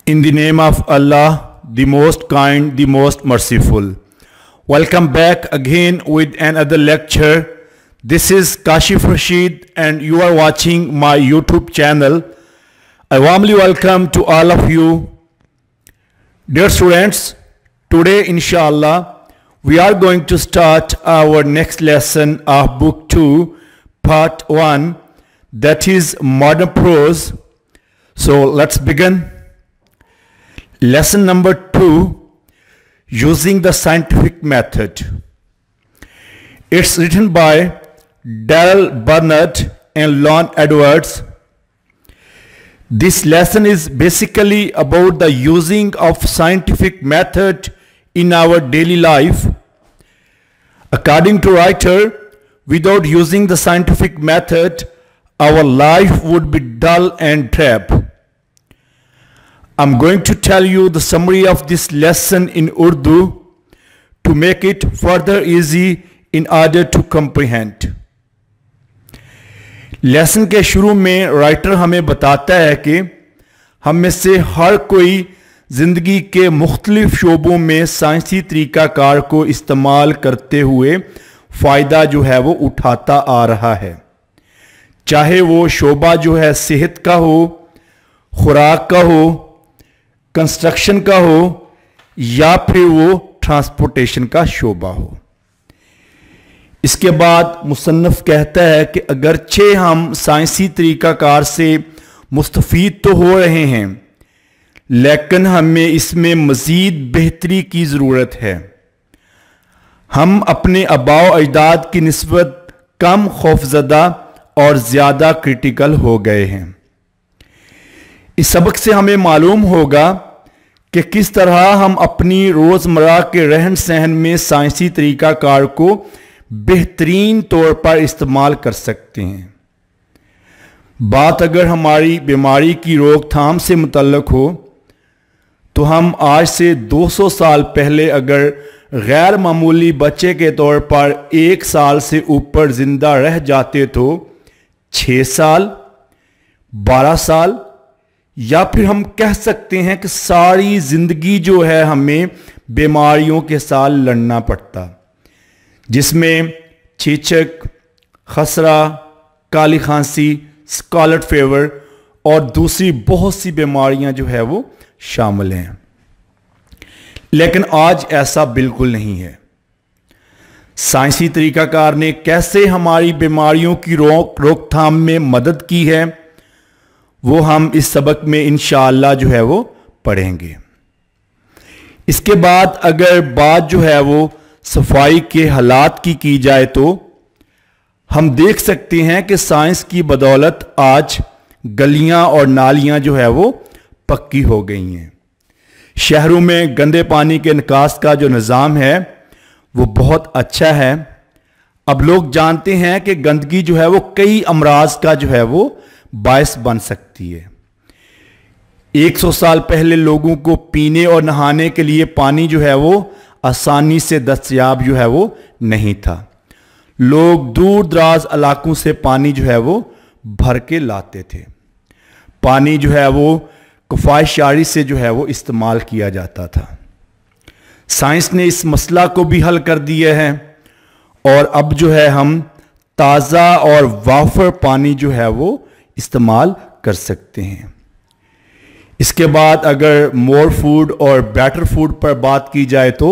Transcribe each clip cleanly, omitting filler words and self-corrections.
In the name of Allah, the most kind, the most merciful. Welcome back again with another lecture. This is Kashif Rashid and you are watching my YouTube channel. I warmly welcome to all of you. Dear students, today inshallah we are going to start our next lesson of book 2, part 1, that is modern prose. So let's begin. Lesson number 2, using the scientific method. It's written by Daryl Bernard and Lon Edwards. This lesson is basically about the using of scientific method in our daily life. According to writer, without using the scientific method, our life would be dull and drab. I'm going to tell you the summary of this lesson in Urdu to make it further easy in order to comprehend. Lesson के शुरू में writer हमें बताता है कि हम में से हर कोई ज़िंदगी के मुख्तलिफ शोबों में साइंसी तरीक़ाकार को इस्तेमाल करते हुए फ़ायदा जो है वो उठाता आ रहा है, चाहे वो शोबा जो है सेहत का हो, खुराक का हो, कंस्ट्रक्शन का हो या फिर वो ट्रांसपोर्टेशन का शोबा हो। इसके बाद मुसन्नफ़ कहता है कि अगरचे हम साइंसी तरीक़ाकार से मुस्तफ़ीद तो हो रहे हैं, लेकिन हमें इसमें मज़ीद बेहतरी की ज़रूरत है। हम अपने आबाओ अजदाद की निस्बत कम खौफज़दा और ज़्यादा क्रिटिकल हो गए हैं। इस सबक से हमें मालूम होगा कि किस तरह हम अपनी रोज़मर्रा के रहन सहन में साइंसी तरीक़ाकार को बेहतरीन तौर पर इस्तेमाल कर सकते हैं। बात अगर हमारी बीमारी की रोकथाम से मुतल्लक हो तो हम आज से 200 साल पहले अगर गैर मामूली बच्चे के तौर पर 1 साल से ऊपर ज़िंदा रह जाते तो 6 साल, 12 साल या फिर हम कह सकते हैं कि सारी ज़िंदगी जो है हमें बीमारियों के साथ लड़ना पड़ता, जिसमें चेचक, खसरा, काली खांसी, स्कारलेट फीवर और दूसरी बहुत सी बीमारियां जो है वो शामिल हैं। लेकिन आज ऐसा बिल्कुल नहीं है। साइंसी तरीक़ाकार ने कैसे हमारी बीमारियों की रोकथाम में मदद की है वो हम इस सबक में इंशाअल्लाह जो है वो पढ़ेंगे। इसके बाद अगर बात जो है वो सफाई के हालात की जाए तो हम देख सकते हैं कि साइंस की बदौलत आज गलियां और नालियां जो है वो पक्की हो गई हैं। शहरों में गंदे पानी के निकास का जो निज़ाम है वो बहुत अच्छा है। अब लोग जानते हैं कि गंदगी जो है वो कई अमराज का जो है वो बायस बन सकती है। 100 साल पहले लोगों को पीने और नहाने के लिए पानी जो है वो आसानी से दस्तयाब जो है वो नहीं था। लोग दूर दराज इलाकों से पानी जो है वो भर के लाते थे। पानी जो है वो किफ़ायतशारी से जो है वो इस्तेमाल किया जाता था। साइंस ने इस मसला को भी हल कर दिया है और अब जो है हम ताज़ा और वाफर पानी जो है वो इस्तेमाल कर सकते हैं। इसके बाद अगर मोर फूड और बेटर फूड पर बात की जाए तो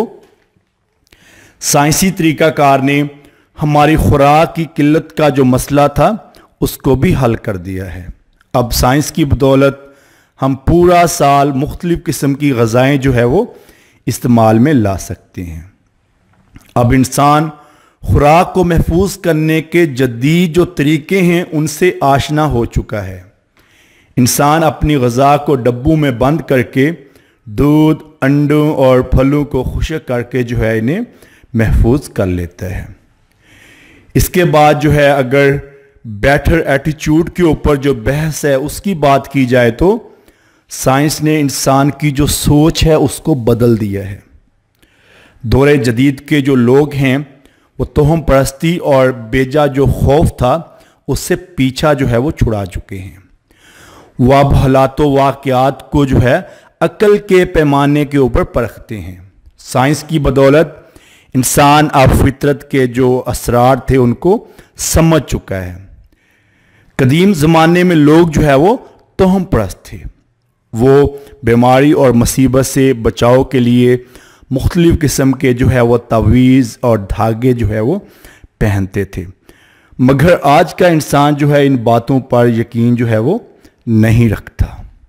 साइंसी तरीक़ाकार ने हमारी खुराक की किल्लत का जो मसला था उसको भी हल कर दिया है। अब साइंस की बदौलत हम पूरा साल मुख्तलिफ़ किस्म की ग़ज़ाएँ जो है वो इस्तेमाल में ला सकते हैं। अब इंसान खुराक को महफूज करने के जदीद जो तरीक़े हैं उनसे आशना हो चुका है। इंसान अपनी ग़ज़ा को डब्बों में बंद करके दूध, अंडों और फलों को खुश्क करके जो है इन्हें महफूज कर लेता है। इसके बाद जो है अगर बेटर एटीट्यूड के ऊपर जो बहस है उसकी बात की जाए तो साइंस ने इंसान की जो सोच है उसको बदल दिया है। दौरे जदीद के जो लोग हैं वो तोहम परस्ती और बेजा जो खौफ था उससे पीछा जो है वो छुड़ा चुके हैं। वो अब हालात वाक़यात को जो है عقل کے پیمانے کے اوپر پرکھتے ہیں۔ سائنس کی بدولت انسان اب فطرت کے جو اسرار تھے ان کو سمجھ چکا ہے۔ قدیم زمانے میں لوگ جو ہے وہ توہم پرست تھے، وہ بیماری اور مصیبت سے بچاؤ کے لیے مختلف قسم کے جو ہے وہ تعویذ اور دھاگے جو ہے وہ پہنتے تھے، مگر آج کا انسان جو ہے ان باتوں پر یقین جو ہے وہ نہیں رکھتا۔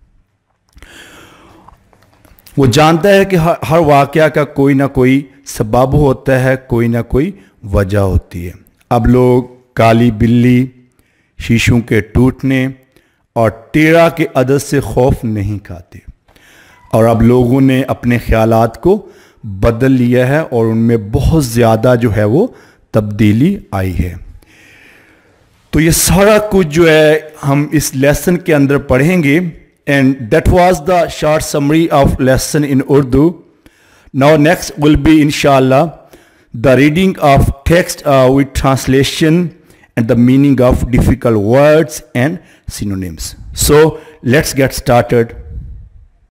وہ جانتا ہے کہ ہر واقعہ کا کوئی نہ کوئی سبب ہوتا ہے، کوئی نہ کوئی وجہ ہوتی ہے۔ اب لوگ کالی بلی، شیشوں کے ٹوٹنے اور ٹیرا کے عدد سے خوف نہیں کھاتے، اور اب لوگوں نے اپنے خیالات کو بدل لیا ہے اور ان میں بہت زیادہ جو ہے وہ تبدیلی آئی ہے۔ تو یہ سارا کچھ جو ہے ہم اس لیسن کے اندر پڑھیں گے، and that was the short summary of lesson in Urdu. Now next will be inshallah the reading of text with translation and the meaning of difficult words and synonyms. So let's get started.